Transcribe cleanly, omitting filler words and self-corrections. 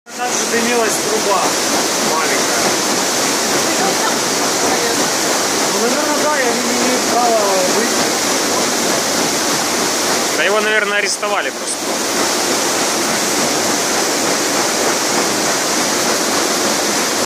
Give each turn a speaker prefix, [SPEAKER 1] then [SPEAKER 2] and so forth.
[SPEAKER 1] Там задымилась труба маленькая. Ну, наверное, да, я не имею права выйти.
[SPEAKER 2] Да его, наверное, арестовали просто.